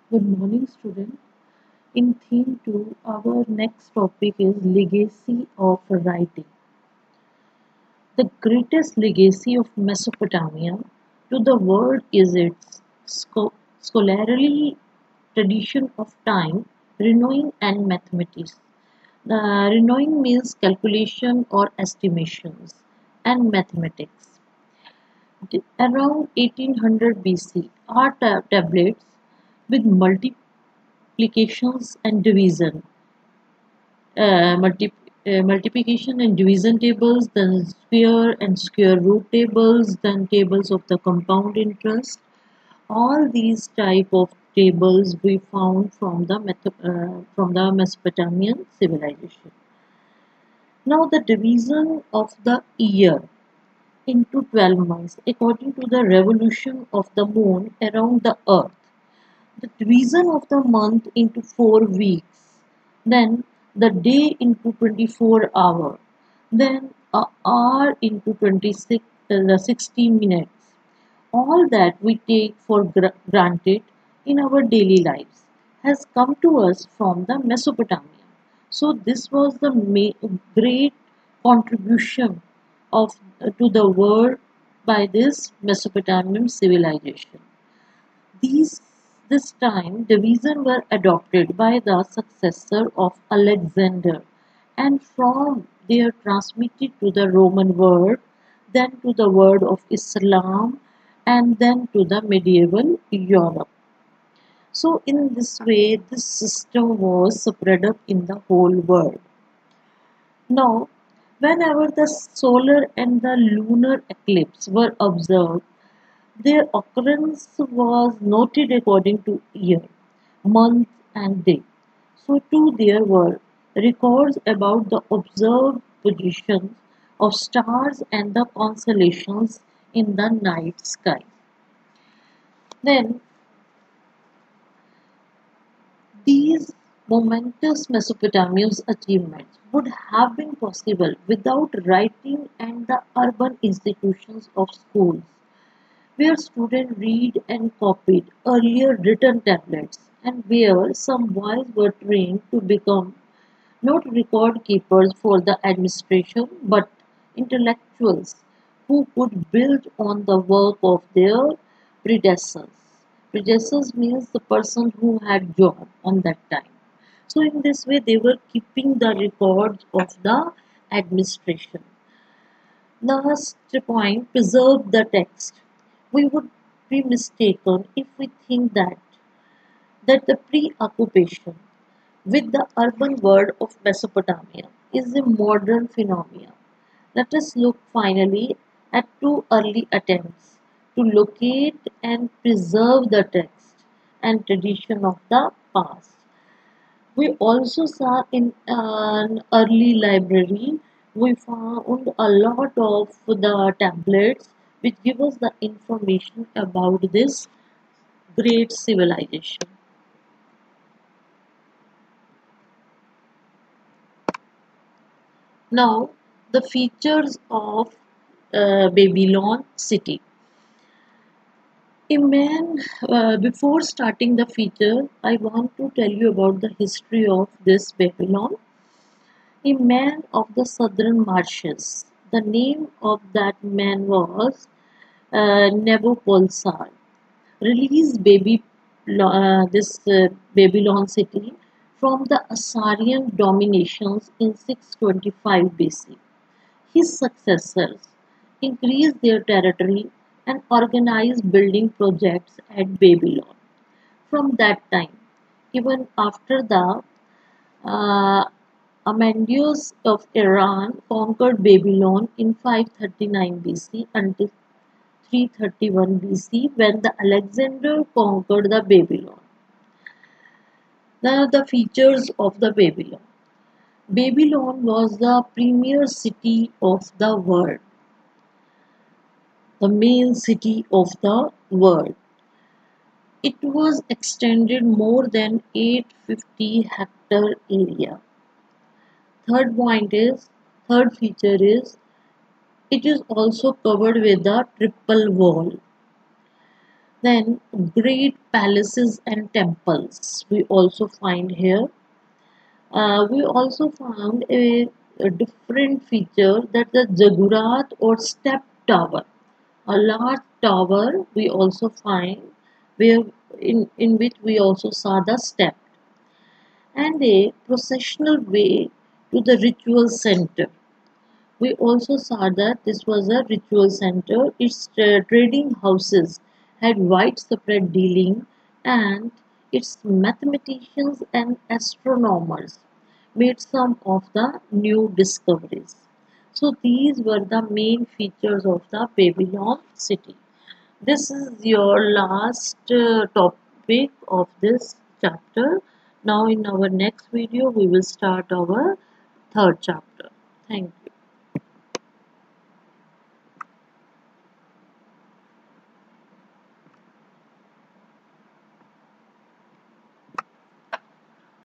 Good morning, student. In theme 2, our next topic is legacy of writing. The greatest legacy of Mesopotamia to the world is its scholarly tradition of time, renown, and mathematics. The renown means calculation or estimations, and mathematics. Around 1800 BC, our tablets with multiplications and division uh, multi, multiplication and division tables, then square and square root tables, then tables of the compound interest. All these type of tables we found from the Mesopotamian civilization. Now the division of the year into 12 months according to the revolution of the moon around the earth. The division of the month into 4 weeks, then the day into 24 hours, then a hour into 60 minutes. All that we take for granted in our daily lives has come to us from the Mesopotamia. So this was the great contribution of to the world by this Mesopotamian civilization. These this time division were adopted by the successor of Alexander and from there transmitted to the Roman world, then to the world of Islam and then to the medieval Europe. So in this way this system was spread up in the whole world. Now whenever the solar and the lunar eclipse were observed, their occurrence was noted according to year, month, and day. So too there were records about the observed positions of stars and the constellations in the night sky. Then these momentous Mesopotamian achievements would have been possible without writing and the urban institutions of schools where students read and copied earlier written tablets and where some boys were trained to become not record keepers for the administration but intellectuals who could build on the work of their predecessors. Predecessors means the person who had job on that time. So in this way they were keeping the records of the administration. Last point, preserve the text. We would be mistaken if we think that the preoccupation with the urban world of Mesopotamia is a modern phenomenon. Let us look finally at two early attempts to locate and preserve the text and tradition of the past. We also saw in an early library, we found a lot of the tablets which give us the information about this great civilization. Now, the features of Babylon city. Before starting the feature, I want to tell you about the history of this Babylon. A man of the southern marshes. The name of that man was Nabopolassar. Released Babylon city from the Assyrian dominations in 625 BC. His successors increased their territory and organized building projects at Babylon. From that time, even after the uh, Amendius of Iran conquered Babylon in 539 BC until 331 BC when the Alexander conquered the Babylon. Now the features of the Babylon. Babylon was the premier city of the world, the main city of the world. It was extended more than 850 hectare area. Third feature is it is also covered with a triple wall. Then great palaces and temples we also find here. We also found a different feature, that the Jagurat or step tower, a large tower we also find, where in which we also saw the step, and a processional way to the ritual center. We also saw that this was a ritual center. Its trading houses had widespread dealing, and its mathematicians and astronomers made some of the new discoveries. So these were the main features of the Babylon city. This is your last topic of this chapter. Now in our next video we will start our third chapter. Thank you.